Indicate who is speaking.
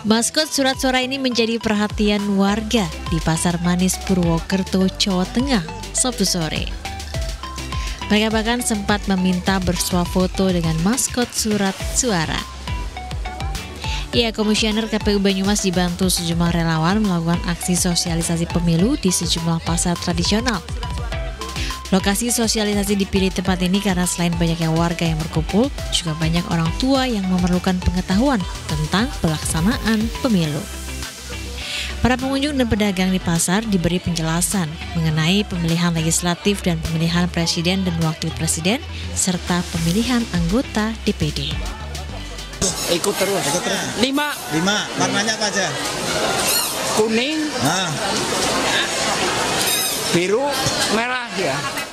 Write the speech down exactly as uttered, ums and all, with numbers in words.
Speaker 1: Maskot surat suara ini menjadi perhatian warga di Pasar Manis Purwokerto, Jawa Tengah, Sabtu sore. Mereka bahkan sempat meminta bersuah foto dengan maskot surat suara. Ya, Komisioner K P U Banyumas dibantu sejumlah relawan melakukan aksi sosialisasi pemilu di sejumlah pasar tradisional. Lokasi sosialisasi dipilih tempat ini karena selain banyaknya warga yang berkumpul, juga banyak orang tua yang memerlukan pengetahuan tentang pelaksanaan pemilu. Para pengunjung dan pedagang di pasar diberi penjelasan mengenai pemilihan legislatif dan pemilihan presiden dan wakil presiden, serta pemilihan anggota D P D.
Speaker 2: Ikut terus. Ikut terus. Lima.
Speaker 3: Lima. Warnanya apa aja?
Speaker 2: Kuning.
Speaker 3: Nah.
Speaker 2: Biru, merah ya.